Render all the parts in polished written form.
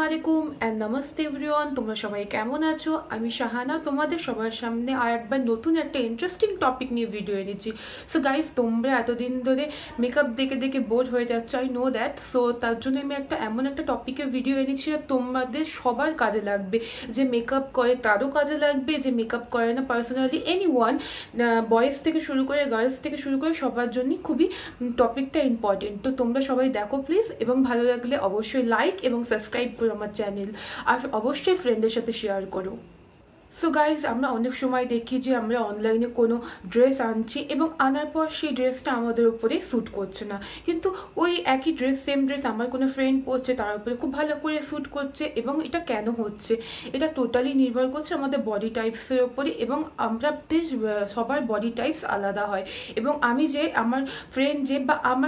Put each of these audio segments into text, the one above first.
আলাইকুম and namaste everyone. তোমরা সবাই কেমন আছো? আমি শাহানা তোমাদের সবার সামনে আর একবার নতুন একটা ইন্টারেস্টিং টপিক নিয়ে ভিডিও এনেছি। সো গাইস, তোমরা এতদিন ধরে মেকআপ দেখে দেখে বোর হয়ে যাচ্ছ, আই নো দ্যাট। সো তার জন্য আমি এমন একটা টপিকের ভিডিও এনেছি আর তোমাদের সবার কাজে লাগবে। যে মেকআপ করে তারও কাজে লাগবে, যে মেকআপ করে না পার্সোনালি এনিওয়ান, বয়েজ থেকে শুরু করে গার্লস থেকে শুরু করে সবার জন্যই খুবই টপিকটা ইম্পর্টেন্ট। তো তোমরা সবাই দেখো প্লিজ, এবং ভালো লাগলে অবশ্যই লাইক এবং সাবস্ক্রাইব করো আমার চ্যানেল, আর অবশ্যই ফ্রেন্ডের সাথে শেয়ার করো। সো গাইজ, আমরা অনেক সময় দেখি যে আমরা অনলাইনে কোনো ড্রেস আনছি এবং আনার পর সেই ড্রেসটা আমাদের উপরে স্যুট করছে না, কিন্তু ওই একই ড্রেস, সেম ড্রেস আমার কোনো ফ্রেন্ড পরছে, তার উপরে খুব ভালো করে স্যুট করছে। এবং এটা কেন হচ্ছে? এটা টোটালি নির্ভর করছে আমাদের বডি টাইপসের উপরে, এবং আমাদের সবার বডি টাইপস আলাদা হয়। এবং আমি যে আমার ফ্রেন্ড যে বা আমার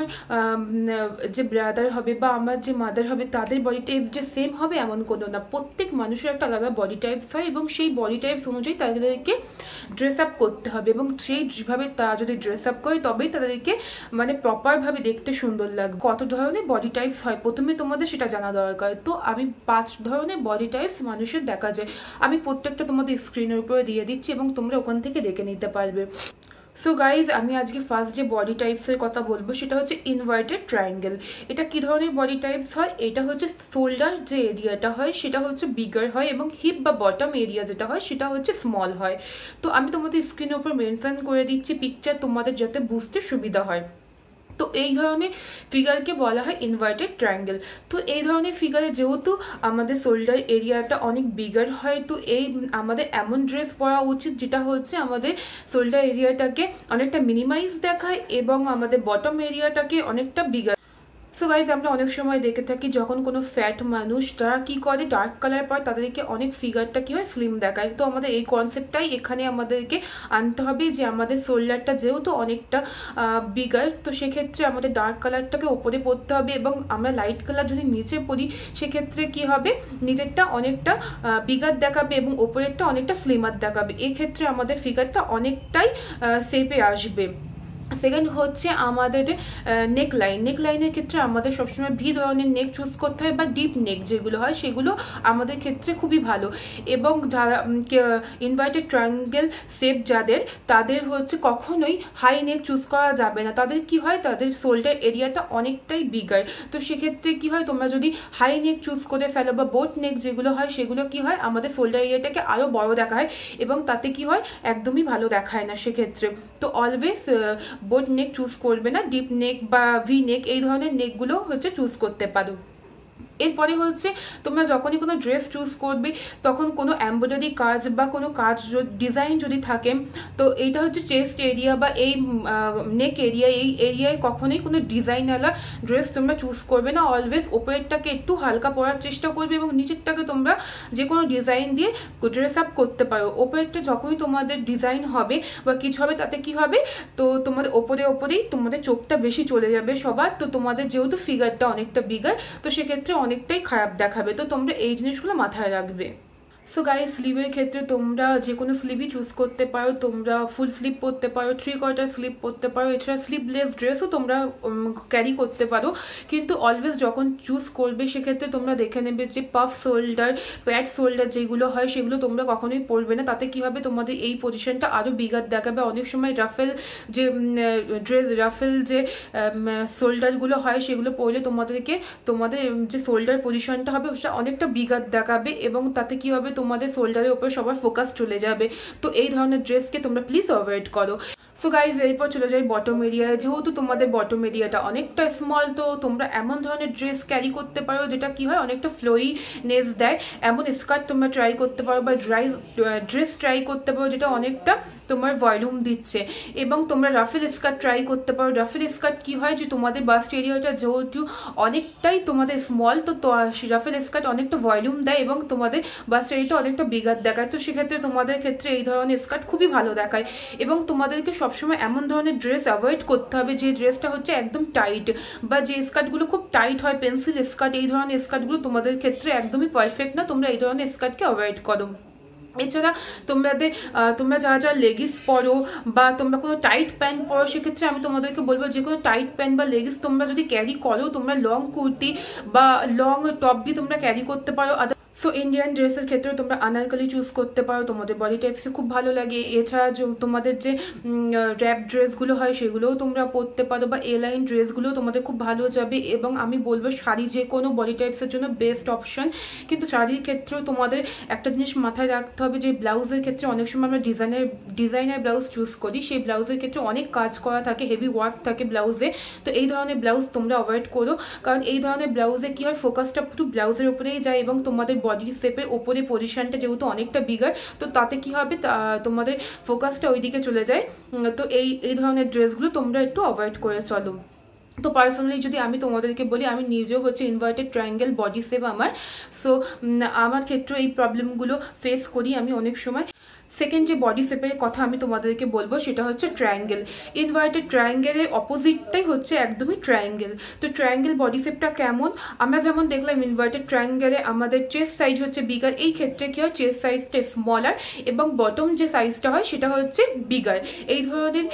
যে ব্রাদার হবে বা আমার যে মাদার হবে তাদের বডি টাইপ যে সেম হবে এমন কোনো না। প্রত্যেক মানুষের একটা আলাদা বডি টাইপস হয় এবং সেই বডি টাইপস অনুযায়ী তাদেরকে ড্রেস আপ করতে হবে, এবং সেইভাবে তারা যদি ড্রেস আপ করে তবেই তাদেরকে মানে প্রপারভাবে দেখতে সুন্দর লাগবে। কত ধরনের বডি টাইপস হয় প্রথমে তোমাদের সেটা জানা দরকার। তো আমি 5 ধরনের বডি টাইপস মানুষের দেখা যায়, আমি প্রত্যেকটা তোমাদের স্ক্রিনের উপরে দিয়ে দিচ্ছি এবং তোমরা ওখান থেকে দেখে নিতে পারবে। সো গাইজ, আমি আজকে ফার্স্ট যে বডি টাইপসের কথা বলবো সেটা হচ্ছে ইনভার্টেড ট্রায়াঙ্গেল। এটা কি ধরনের বডি টাইপস হয়? এটা হচ্ছে শোল্ডার যে এরিয়াটা হয় সেটা হচ্ছে বিগার হয়, এবং হিপ বা বটম এরিয়া যেটা হয় সেটা হচ্ছে স্মল হয়। তো আমি তোমাদের স্ক্রিনের উপর মেনশন করে দিচ্ছি পিকচার, তোমাদের যাতে বুঝতে সুবিধা হয়। তো এই ধরনের ফিগারকে বলা হয় ইনভার্টেড ট্রায়াঙ্গেল। তো এই ধরনের ফিগারে যেহেতু আমাদের শোল্ডার এরিয়াটা অনেক বিগার হয়, তো এই আমাদের এমন ড্রেস পরা উচিত যেটা হচ্ছে আমাদের শোল্ডার এরিয়াটাকে অনেকটা মিনিমাইজ দেখায় এবং আমাদের বটম এরিয়াটাকে অনেকটা বিগার। সো গাইজ, আমরা অনেক সময় দেখে থাকি যখন কোনো ফ্যাট মানুষ তারা কি করে, ডার্ক কালার পরে তাদেরকে অনেক ফিগারটা কি হয়, স্লিম দেখায়। তো আমাদের এই কনসেপ্টটাই এখানে আমাদেরকে আনতে হবে যে আমাদের শোল্ডারটা যেহেতু অনেকটা বিগার, তো সেক্ষেত্রে আমাদের ডার্ক কালারটাকে ওপরে পরতে হবে, এবং আমরা লাইট কালার যদি নিচে পরি সেক্ষেত্রে কি হবে, নিচেরটা অনেকটা বিগার দেখাবে এবং ওপরেরটা অনেকটা স্লিমার দেখাবে। এক্ষেত্রে আমাদের ফিগারটা অনেকটাই শেপে আসবে। সেকেন্ড হচ্ছে আমাদের নেক লাইন। নেক লাইনের ক্ষেত্রে আমাদের সবসময় ভি ধরনের নেক চুজ করতে হয়, বা ডিপ নেক যেগুলো হয় সেগুলো আমাদের ক্ষেত্রে খুবই ভালো। এবং যারা ইনভার্টেড ট্রায়াঙ্গেল শেপ যাদের, তাদের হচ্ছে কখনোই হাই নেক চুজ করা যাবে না। তাদের কি হয়, তাদের শোল্ডার এরিয়াটা অনেকটাই বিগার। তো সেক্ষেত্রে কি হয়, তোমরা যদি হাই নেক চুজ করে ফেলো বা বোট নেক যেগুলো হয় সেগুলো কি হয়, আমাদের শোল্ডার এরিয়াটাকে আরও বড় দেখায় এবং তাতে কি হয়, একদমই ভালো দেখায় না সেক্ষেত্রে। তো অলওয়েজ বোট নেক চুজ করবে না, ডিপ নেক বা ভি নেক এই ধরনের নেকগুলো হচ্ছে চুজ করতে পারো। এরপরে হচ্ছে তোমরা যখনই কোনো ড্রেস চুজ করবে তখন কোনো এমব্রয়ডারি কাজ বা কোনো কাজ ডিজাইন যদি থাকে, তো এইটা হচ্ছে চেস্ট এরিয়া বা এই নেক এরিয়া, এই এরিয়ায় কখনোই কোনো ডিজাইনওয়ালা ড্রেস তোমরা চুজ করবে না। অলওয়েজ ওপরেরটাকে একটু হালকা পরার চেষ্টা করবে এবং নিচেরটাকে তোমরা যে কোনো ডিজাইন দিয়ে ড্রেস আপ করতে পারো। ওপরেরটা যখনই তোমাদের ডিজাইন হবে বা কিছু হবে তাতে কি হবে, তো তোমাদের ওপরেই তোমাদের চোখটা বেশি চলে যাবে সবার। তো তোমাদের যেহেতু ফিগারটা অনেকটা বিগার, তো সেক্ষেত্রে অনেকটাই খারাপ দেখাবে। তো তোমরা এই জিনিসগুলো মাথায় রাখবে। সো গাইস, স্লিভের ক্ষেত্রে তোমরা যে কোনো স্লিভই চুজ করতে পারো। তোমরা ফুল স্লিভ পরতে পারো, 3/4 স্লিভ পরতে পারো, এছাড়া স্লিভলেস ড্রেসও তোমরা ক্যারি করতে পারো। কিন্তু অলওয়েজ যখন চুজ করবে সেক্ষেত্রে তোমরা দেখে নেবে যে পাফ শোল্ডার, প্যাড শোল্ডার যেগুলো হয় সেগুলো তোমরা কখনোই পরবে না। তাতে কি হবে, তোমাদের এই পজিশনটা আরও বিগার দেখাবে। অনেক সময় রাফেল যে রাফেল যে শোল্ডারগুলো হয় সেগুলো পরলে তোমাদের যে শোল্ডার পজিশনটা হবে সেটা অনেকটা বিগার দেখাবে, এবং তাতে কি হবে, তোমাদের শোল্ডারের উপর সবার ফোকাস চলে যাবে। তো এই ধরনের ড্রেসকে তোমরা প্লিজ অ্যাভয়েড করো। সো গাইজ, এরপর চলে যাই বটম এরিয়ায়। যেহেতু তোমাদের বটম এরিয়াটা অনেকটা স্মল, তো তোমরা এমন ধরনের ড্রেস ক্যারি করতে পারো যেটা কি হয়, অনেকটা ফ্লোইনেস দেয়। এমন স্কার্ট তোমরা ট্রাই করতে পারো বা ড্রেস ট্রাই করতে পারো যেটা অনেকটা তোমার ভলিউম দিচ্ছে। এবং তোমরা রাফেল স্কার্ট ট্রাই করতে পারো। রাফেল স্কার্ট কি হয়, যে তোমাদের বাস্ট এরিয়াটা যেহেতু অনেকটাই তোমাদের স্মল, তো রাফেল স্কার্ট অনেকটা ভলিউম দেয় এবং তোমাদের বাস্ট এরিয়াটা অনেকটা বিগার দেখায়। তো সেক্ষেত্রে তোমাদের ক্ষেত্রে এই ধরনের স্কার্ট খুবই ভালো দেখায়। এবং তোমাদেরকে সবসময় এমন ধরনের ড্রেস অ্যাভয়েড করতে হবে যে ড্রেসটা হচ্ছে একদম টাইট, বা যে স্কার্টগুলো খুব টাইট হয়, পেন্সিল স্কার্ট, এই ধরনের স্কার্টগুলো তোমাদের ক্ষেত্রে একদমই পারফেক্ট না। তোমরা এই ধরনের স্কার্টকে অ্যাভয়েড করো। এছাড়া তোমরা যারা লেগিস পরো বা তোমরা কোনো টাইট প্যান্ট পরো, সেক্ষেত্রে আমি তোমাদেরকে বলবো যে কোনো টাইট প্যান্ট বা লেগিস তোমরা যদি ক্যারি করো, তোমরা লং কুর্তি বা লং টপ দিয়ে তোমরা ক্যারি করতে পারো। সো ইন্ডিয়ান ড্রেসের ক্ষেত্রে তোমরা আনারকলি চুজ করতে পারো, তোমাদের বডি টাইপসে খুব ভালো লাগে। এছাড়া তোমাদের যে র্যাপ ড্রেসগুলো হয় সেগুলোও তোমরা পরতে পারো, বা এলাইন ড্রেসগুলোও তোমাদের খুব ভালো যাবে। এবং আমি বলবো শাড়ি যে কোনো বডি টাইপসের জন্য বেস্ট অপশন। কিন্তু শাড়ির ক্ষেত্রেও তোমাদের একটা জিনিস মাথায় রাখতে হবে যে ব্লাউজের ক্ষেত্রে অনেক সময় আমরা ডিজাইনার ব্লাউজ চুজ করি, সেই ব্লাউজের ক্ষেত্রে অনেক কাজ করা থাকে, হেভি ওয়ার্ক থাকে ব্লাউজে। তো এই ধরনের ব্লাউজ তোমরা অ্যাভয়েড করো, কারণ এই ধরনের ব্লাউজে কি হয়, ফোকাসটা পুরো ব্লাউজের উপরেই যায় এবং তোমাদের বডি শেপের ওপরে পজিশনটা যেহেতু অনেকটা বিগার, তো তাতে কি হবে, তোমাদের ফোকাসটা ওইদিকে চলে যায়। তো এই ধরনের ড্রেসগুলো তোমরা একটু অ্যাভয়েড করে চলো। তো পার্সোনালি যদি আমি তোমাদেরকে বলি, আমি নিজেও হচ্ছে ইনভার্টেড ট্রায়াঙ্গেল বডি শেপ আমার। সো আমার ক্ষেত্রে এই প্রবলেমগুলো ফেস করি আমি অনেক সময়। সেকেন্ড যে বডি শেপের কথা আমি তোমাদেরকে বলবো সেটা হচ্ছে ট্রায়াঙ্গেল। ইনভার্টেড ট্রায়াঙ্গেলের অপোজিটটাই হচ্ছে একদমই ট্রায়াঙ্গেল। তো ট্রায়াঙ্গেল বডি শেপটা কেমন, আমরা যেমন দেখলাম ইনভার্টেড ট্রায়াঙ্গেলে আমাদের চেস্ট সাইজ হচ্ছে বিগার, এই ক্ষেত্রে কি হয়, চেস্ট সাইজটা স্মলার এবং বটম যে সাইজটা হয় সেটা হচ্ছে বিগার। এই ধরনের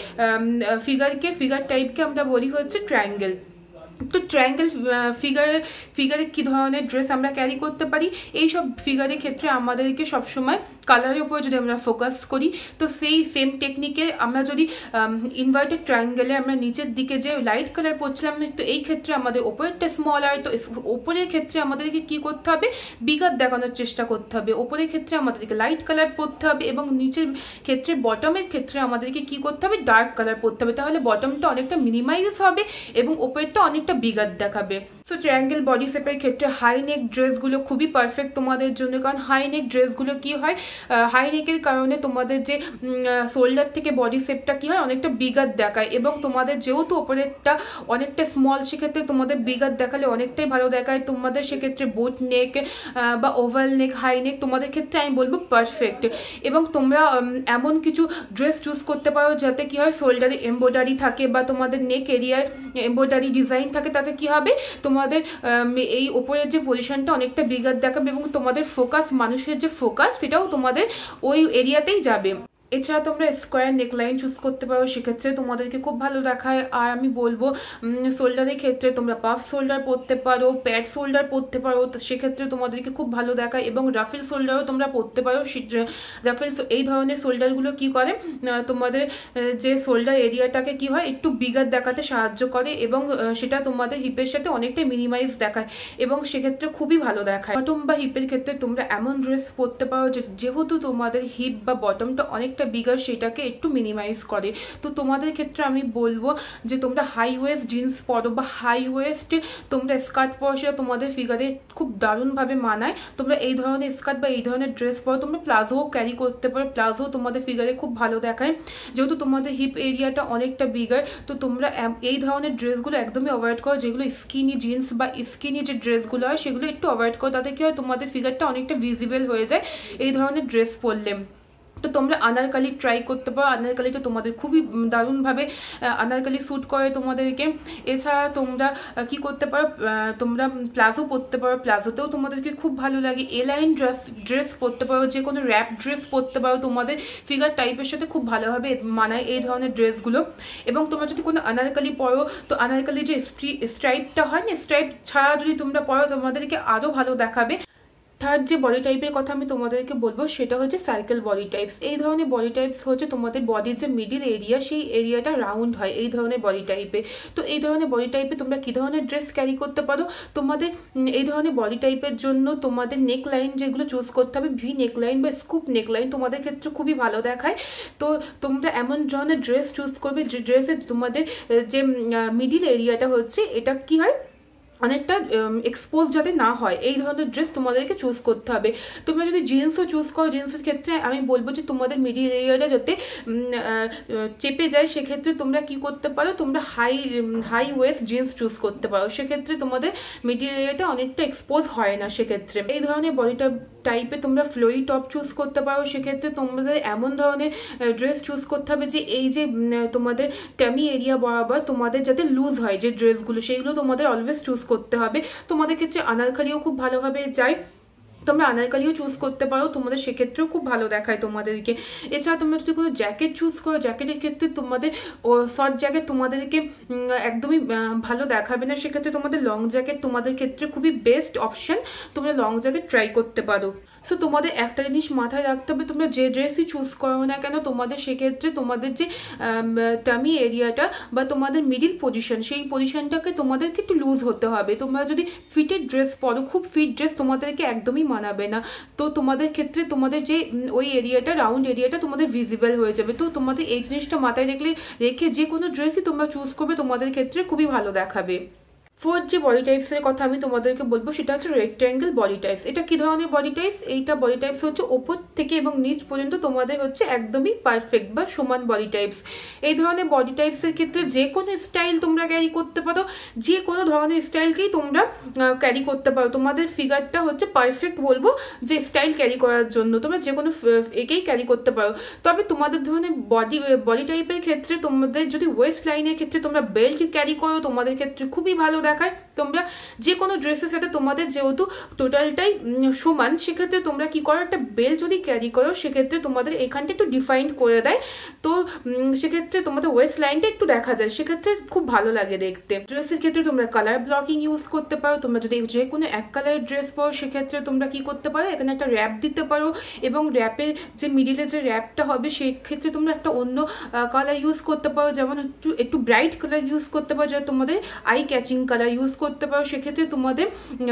ফিগার টাইপকে আমরা বলি হচ্ছে ট্রায়াঙ্গেল। তো ট্রায়াঙ্গেল ফিগারে কি ধরনের ড্রেস আমরা ক্যারি করতে পারি, এইসব ফিগারের ক্ষেত্রে আমাদেরকে সবসময় কালারের উপর যদি আমরা ফোকাস করি, তো সেই সেম টেকনিকে আমরা যদি ইনভার্টেড ট্রায়াঙ্গেলে আমরা নিচের দিকে যে লাইট কালার পরছিলাম, তো এই ক্ষেত্রে আমাদের ওপরেরটা স্মলার, তো ওপরের ক্ষেত্রে আমাদেরকে কি করতে হবে, বিগার দেখানোর চেষ্টা করতে হবে। ওপরের ক্ষেত্রে আমাদেরকে লাইট কালার পরতে হবে এবং নিচের ক্ষেত্রে বটমের ক্ষেত্রে আমাদেরকে কি করতে হবে, ডার্ক কালার পরতে হবে। তাহলে বটমটা অনেকটা মিনিমাইজ হবে এবং ওপরেরটা অনেকটা বিগার দেখাবে। সো ট্রায়াঙ্গেল বডি শেপের ক্ষেত্রে হাই নেক ড্রেসগুলো খুবই পারফেক্ট তোমাদের জন্য, কারণ হাই নেক ড্রেসগুলো কি হয়, হাই নেকের কারণে তোমাদের যে শোল্ডার থেকে বডি শেপটা কি হয়, অনেকটা বিগার দেখায় এবং তোমাদের যেহেতু ওপরেরটা অনেকটা স্মল, সেক্ষেত্রে তোমাদের বিগার দেখালে অনেকটাই ভালো দেখায়। তোমাদের সেক্ষেত্রে বোট নেক বা ওভাল নেক, হাই নেক তোমাদের ক্ষেত্রে আমি বলবো পারফেক্ট। এবং তোমরা এমন কিছু ড্রেস চুজ করতে পারো যাতে কি হয়, শোল্ডারে এমব্রয়ডারি থাকে বা তোমাদের নেক এরিয়ায় এমব্রয়ডারি ডিজাইন থাকে, তাতে কি হবে, তোমাদের এই ওপরের যে পজিশনটা অনেকটা বিগার দেখাবে এবং তোমাদের ফোকাস, মানুষের যে ফোকাস, সেটাও তোমাদের ওই এরিয়াতেই যাবে। এছাড়া তোমরা স্কোয়ার নেকলাইন চুজ করতে পারো, সেক্ষেত্রে তোমাদেরকে খুব ভালো দেখায়। আর আমি বলবো শোল্ডারের ক্ষেত্রে তোমরা পাফ শোল্ডার পরতে পারো, প্যাড শোল্ডার পরতে পারো, সেক্ষেত্রে তোমাদেরকে খুব ভালো দেখায়। এবং রাফেল শোল্ডারও তোমরা পরতে পারো। রাফেল এই ধরনের শোল্ডারগুলো কি করে, তোমাদের যে শোল্ডার এরিয়াটাকে কি হয়, একটু বিগার দেখাতে সাহায্য করে এবং সেটা তোমাদের হিপের সাথে অনেকটাই মিনিমাইজ দেখায় এবং সেক্ষেত্রে খুবই ভালো দেখায়। বটম বা হিপের ক্ষেত্রে তোমরা এমন ড্রেস পরতে পারো যেহেতু তোমাদের হিপ বা বটমটা অনেকটা বিগার, সেটাকে একটু মিনিমাইজ করে। তো তোমাদের ক্ষেত্রে আমি বলবো যে তোমরা হাই ওয়েস্ট জিন্স পরো বা হাই ওয়েস্ট তোমরা স্কার্ট পরো, সেটা তোমাদের ফিগারে খুব দারুণভাবে মানায়। তোমরা এই ধরনের স্কার্ট বা এই ধরনের ড্রেস পরো, তোমরা প্লাজোও ক্যারি করতে পারো, প্লাজো তোমাদের ফিগারে খুব ভালো দেখায় যেহেতু তোমাদের হিপ এরিয়াটা অনেকটা বিগার। তো তোমরা এই ধরনের ড্রেসগুলো একদমই অ্যাভয়েড করো, যেগুলো স্কিনি জিন্স বা স্কিনি যে ড্রেসগুলো হয় সেগুলো একটু অ্যাভয়েড করো, তাতে কি হয়, তোমাদের ফিগারটা অনেকটা ভিজিবল হয়ে যায় এই ধরনের ড্রেস পরলে। তো তোমরা আনারকালি ট্রাই করতে পারো, আনারকালি তো তোমাদের খুবই দারুণভাবে আনারকালি স্যুট করে তোমাদেরকে। এছাড়া তোমরা কি করতে পারো, তোমরা প্লাজো পরতে পারো, প্লাজোতেও তোমাদেরকে খুব ভালো লাগে। এলাইন ড্রেস পরতে পারো, যে কোনো র্যাপ ড্রেস পরতে পারো, তোমাদের ফিগার টাইপের সাথে খুব ভালোভাবে মানায় এই ধরনের ড্রেসগুলো। এবং তোমরা যদি কোনো আনারকালি পরো, তো আনারকালি যে স্ট্রাইপটা হয় না, স্ট্রাইপ ছাড়া যদি তোমরা পরো, তোমাদেরকে আরও ভালো দেখাবে। থার্ড যে বডি টাইপের কথা আমি তোমাদেরকে বলবো সেটা হচ্ছে সার্কেল বডি টাইপস। এই ধরনের বডি টাইপস হচ্ছে তোমাদের বডির যে মিডিল এরিয়া, সেই এরিয়াটা রাউন্ড হয় এই ধরনের বডি টাইপে। তো এই ধরনের বডি টাইপে তোমরা কি ধরনের ড্রেস ক্যারি করতে পারো, তোমাদের এই ধরনের বডি টাইপের জন্য তোমাদের নেক লাইন যেগুলো চুজ করতে হবে, ভি নেক লাইন বা স্কুপ নেক লাইন তোমাদের ক্ষেত্রে খুবই ভালো দেখায়। তো তোমরা এমন ধরনের ড্রেস চুজ করবে যে ড্রেসে তোমাদের যে মিডিল এরিয়াটা হচ্ছে, এটা কি হয়, অনেকটা এক্সপোজ যাতে না হয়, এই ধরনের ড্রেস তোমাদেরকে চুজ করতে হবে। তোমরা যদি জিন্সও চুজ করো, জিন্সের ক্ষেত্রে আমি বলবো যে তোমাদের মিডিল এরিয়াটা যাতে চেপে যায়, সেক্ষেত্রে তোমরা কি করতে পারো, তোমরা হাই ওয়েস্ট জিন্স চুজ করতে পারো, সেক্ষেত্রে তোমাদের মিডিল এরিয়াটা অনেকটা এক্সপোজ হয় না। সেক্ষেত্রে এই ধরনের বডিটা টাইপে তোমরা ফ্লোই টপ চুজ করতে পারো, সেক্ষেত্রে তোমাদের এমন ধরনের ড্রেস চুজ করতে হবে যে এই যে তোমাদের টামি এরিয়া বরাবর তোমাদের যাতে লুজ হয় যে ড্রেসগুলো, সেইগুলো তোমাদের অলওয়েজ চুজ করতে হবে। তোমাদের ক্ষেত্রে আনারকালিও খুব ভালোভাবে যায়। তোমরা আনারকালিও চুজ করতে পারো, তোমাদের সেক্ষেত্রেও খুব ভালো দেখায় তোমাদেরকে। এছাড়া তোমরা যদি কোনো জ্যাকেট চুজ করো, জ্যাকেটের ক্ষেত্রে তোমাদের শর্ট জ্যাকেট তোমাদেরকে একদমই ভালো দেখাবে না, সেক্ষেত্রে তোমাদের লং জ্যাকেট তোমাদের ক্ষেত্রে খুবই বেস্ট অপশন, তোমরা লং জ্যাকেট ট্রাই করতে পারো। সো তোমাদের একটা জিনিস মাথায় রাখতে হবে, তোমরা যে ড্রেসই চুজ করো না কেন তোমাদের সেক্ষেত্রে তোমাদের যে টামি এরিয়াটা বা তোমাদের মিডিল পজিশন, সেই পজিশনটাকে তোমাদেরকে একটু লুজ হতে হবে। তোমরা যদি ফিটেড ড্রেস পরো, খুব ফিট ড্রেস তোমাদেরকে একদমই মানাবে না, তো তোমাদের ক্ষেত্রে তোমাদের যে ওই এরিয়াটা, রাউন্ড এরিয়াটা তোমাদের ভিজিবল হয়ে যাবে। তো তোমাদের এই জিনিসটা মাথায় রেখে যে কোনো ড্রেসই তোমরা চুজ করবে তোমাদের ক্ষেত্রে খুবই ভালো দেখাবে। ফোর্থ যে বডি টাইপসের কথা আমি তোমাদেরকে বলবো সেটা হচ্ছে রেক্ট্যাঙ্গেল বডি টাইপস। এটা কি ধরনের বডি টাইপস? এইটা বডি টাইপস হচ্ছে ওপর থেকে এবং নিচ পর্যন্ত তোমাদের হচ্ছে একদমই পারফেক্ট বা সমান বডি টাইপস। এই ধরনের বডি টাইপসের ক্ষেত্রে যে কোনো স্টাইল তোমরা ক্যারি করতে পারো, যে কোনো ধরনের স্টাইলকেই তোমরা ক্যারি করতে পারো। তোমাদের ফিগারটা হচ্ছে পারফেক্ট বলবো যে স্টাইল ক্যারি করার জন্য তোমরা যে কোনো একেই ক্যারি করতে পারো। তবে তোমাদের ধরনের বডি টাইপের ক্ষেত্রে তোমাদের যদি ওয়েস্ট লাইনের ক্ষেত্রে তোমরা বেল্ট ক্যারি করো তোমাদের ক্ষেত্রে খুবই ভালো দেখায়। তোমরা যে কোনো ড্রেসের সাথে তোমাদের যেহেতু টোটালটাই সমান, সেক্ষেত্রে তোমরা কি করো, একটা বেল্ট যদি ক্যারি করো সেক্ষেত্রে তোমাদের এখানটা একটু ডিফাইন্ড করে দেয়, তো সেক্ষেত্রে তোমাদের ওয়েস্ট লাইনটা একটু দেখা যায়, সেক্ষেত্রে খুব ভালো লাগে দেখতে। ড্রেসের ক্ষেত্রে তোমরা কালার ব্লকিং ইউজ করতে পারো। তোমরা যদি যে কোনো এক কালারের ড্রেস পরো সেক্ষেত্রে তোমরা কি করতে পারো, এখানে একটা র্যাপ দিতে পারো এবং র্যাপের যে মিডিলে যে র্যাপটা হবে সেক্ষেত্রে তোমরা একটা অন্য কালার ইউজ করতে পারো, যেমন একটু ব্রাইট কালার ইউজ করতে পারো, যেটা তোমাদের আই ক্যাচিং কালার ইউজ করতে পারো। সেক্ষেত্রে তোমাদের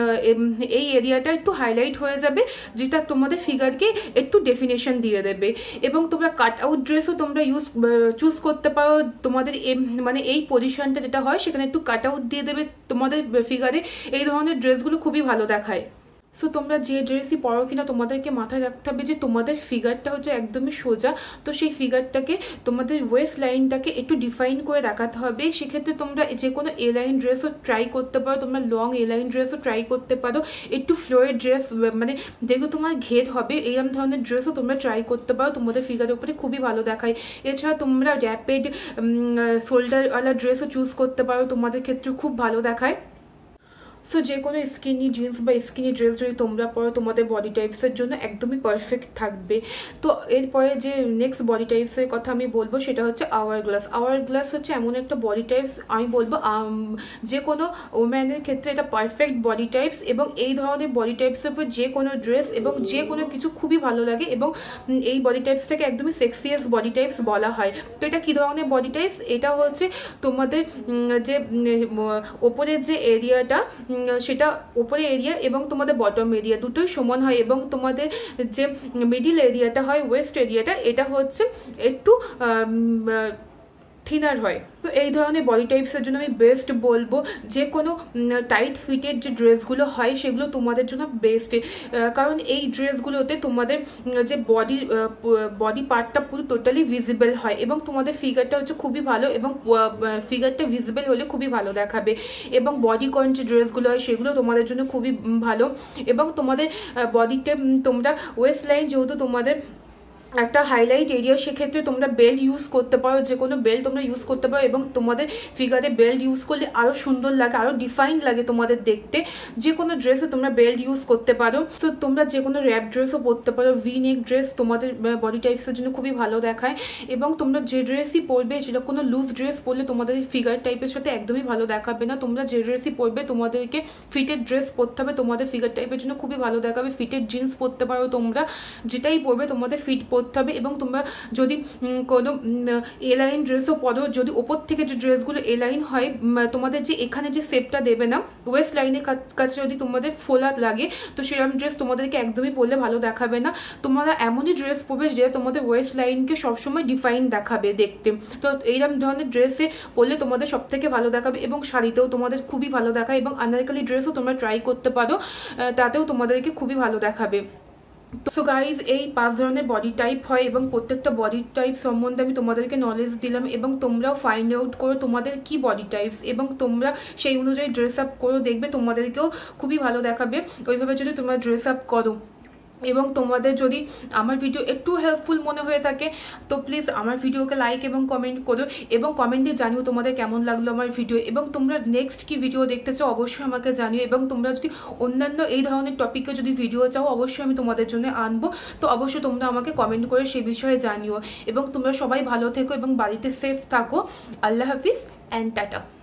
এই এরিয়াটা একটু হাইলাইট হয়ে যাবে, যেটা তোমাদের ফিগারকে একটু ডেফিনেশন দিয়ে দেবে। এবং তোমরা কাট আউট ড্রেসও তোমরা চুজ করতে পারো। তোমাদের মানে এই পজিশনটা যেটা হয় সেখানে একটু কাট আউট দিয়ে দেবে তোমাদের ফিগারে। এই ধরনের ড্রেসগুলো খুবই ভালো দেখায়। সো তোমরা যে ড্রেসই পরো কিনা তোমাদেরকে মাথায় রাখতে হবে যে তোমাদের ফিগারটা হচ্ছে একদমই সোজা, তো সেই ফিগারটাকে তোমাদের ওয়েস্ট লাইনটাকে একটু ডিফাইন করে দেখাতে হবে। সেক্ষেত্রে তোমরা যে কোনো এ লাইন ড্রেসও ট্রাই করতে পারো, তোমরা লং এ লাইন ড্রেসও ট্রাই করতে পারো, একটু ফ্লোয়ের ড্রেস মানে যেগুলো তোমার ঘের হবে এইরকম ধরনের ড্রেসও তোমরা ট্রাই করতে পারো, তোমাদের ফিগারের উপরে খুবই ভালো দেখায়। এছাড়া তোমরা র্যাপিড শোল্ডারওয়ালা ড্রেসও চুজ করতে পারো, তোমাদের ক্ষেত্রে খুব ভালো দেখায়। সো যে কোনো স্কিনি জিন্স বা স্কিনি ড্রেস যদি তোমরা পরো তোমাদের বডি টাইপসের জন্য একদমই পারফেক্ট থাকবে। তো এরপরে যে নেক্সট বডি টাইপসের কথা আমি বলবো সেটা হচ্ছে আওয়ার গ্লাস। আওয়ার গ্লাস হচ্ছে এমন একটা বডি টাইপস, আমি বলবো যে কোনো ওম্যানের ক্ষেত্রে এটা পারফেক্ট বডি টাইপস, এবং এই ধরনের বডি টাইপসের উপর যে কোনো ড্রেস এবং যে কোনো কিছু খুবই ভালো লাগে, এবং এই বডি টাইপসটাকে একদমই সেক্সিয়াস বডি টাইপস বলা হয়। তো এটা কি ধরনের বডি টাইপস? এটা হচ্ছে তোমাদের যে ওপরের যে এরিয়াটা সেটা উপরে এরিয়া এবং তোমাদের বটম এরিয়া দুটোই সমান হয়, এবং তোমাদের যে মিডিল এরিয়াটা হয় ওয়েস্ট এরিয়াটা এটা হচ্ছে একটু থিনার হয়। তো এই ধরনের বডি টাইপসের জন্য আমি বেস্ট বলবো যে কোনো টাইট ফিটের যে ড্রেসগুলো হয় সেগুলো তোমাদের জন্য বেস্ট, কারণ এই ড্রেসগুলোতে তোমাদের যে বডি পার্টটা পুরো টোটালি ভিজিবল হয় এবং তোমাদের ফিগারটা হচ্ছে খুবই ভালো, এবং ফিগারটা ভিজিবল হলে খুবই ভালো দেখাবে। এবং বডি কন যে ড্রেসগুলো হয় সেগুলো তোমাদের জন্য খুবই ভালো, এবং তোমাদের বডিতে তোমরা ওয়েস্ট লাইন যেহেতু তোমাদের একটা হাইলাইট এরিয়া, সেক্ষেত্রে তোমরা বেল্ট ইউজ করতে পারো, যে কোনো বেল্ট তোমরা ইউজ করতে পারো, এবং তোমাদের ফিগারে বেল্ট ইউজ করলে আরো সুন্দর লাগে, আরো ডিফাইন লাগে তোমাদের দেখতে। যে কোনো ড্রেসে তোমরা বেল্ট ইউজ করতে পারো। তো তোমরা যে কোনো র্যাপ ড্রেসও পরতে পারো, ভি নেক ড্রেস তোমাদের বডি টাইপসের জন্য খুবই ভালো দেখায়। এবং তোমরা যে ড্রেসই পরবে সেটা কোনো লুজ ড্রেস পরলে তোমাদের ফিগার টাইপের সাথে একদমই ভালো দেখাবে না। তোমরা যে ড্রেসই পরবে তোমাদেরকে ফিটেড ড্রেস পরতে হবে, তোমাদের ফিগার টাইপের জন্য খুবই ভালো দেখাবে। ফিটেড জিন্স পরতে পারো, তোমরা যেটাই পরবে তোমাদের ফিট পরতে হবে। এবং তোমরা যদি কোনো এ লাইন ড্রেসও পরো, যদি ওপর থেকে যে ড্রেসগুলো এ লাইন হয় তোমাদের যে এখানে যে শেপটা দেবে না ওয়েস্ট লাইনের কাছে যদি তোমাদের ফোলা লাগে, তো সেরকম ড্রেস তোমাদেরকে একদমই পরলে ভালো দেখাবে না। তোমরা এমনই ড্রেস পরবে যেটা তোমাদের ওয়েস্ট লাইনকে সবসময় ডিফাইন দেখাবে দেখতে। তো এইরকম ধরনের ড্রেসে পরলে তোমাদের সব থেকে ভালো দেখাবে, এবং শাড়িতেও তোমাদের খুবই ভালো দেখায়, এবং আনারকলি ড্রেসও তোমরা ট্রাই করতে পারো, তাতেও তোমাদেরকে খুবই ভালো দেখাবে। সো গাইজ এই 5 ধরনের বডি টাইপ হয়, এবং প্রত্যেকটা বডি টাইপ সম্বন্ধে আমি তোমাদেরকে নলেজ দিলাম, এবং তোমরাও ফাইন্ড আউট করো তোমাদের কি বডি টাইপস, এবং তোমরা সেই অনুযায়ী ড্রেস আপ করো, দেখবে তোমাদেরকেও খুবই ভালো দেখাবে ওইভাবে যদি তোমরা ড্রেস আপ করো। এবং তোমাদের যদি আমার ভিডিও একটু হেল্পফুল মনে হয়ে থাকে তো প্লিজ আমার ভিডিওকে লাইক এবং কমেন্ট করো, এবং কমেন্টে জানিও তোমাদের কেমন লাগলো আমার ভিডিও, এবং তোমরা নেক্সট কি ভিডিও দেখতে চাও অবশ্যই আমাকে জানিও, এবং তোমরা যদি অন্যান্য এই ধরনের টপিকে যদি ভিডিও চাও অবশ্যই আমি তোমাদের জন্য আনবো। তো অবশ্যই তোমরা আমাকে কমেন্ট করে সে বিষয়ে জানিও, এবং তোমরা সবাই ভালো থেকো এবং বাড়িতে সেফ থাকো। আল্লাহ হাফিজ অ্যান্ড টাটা।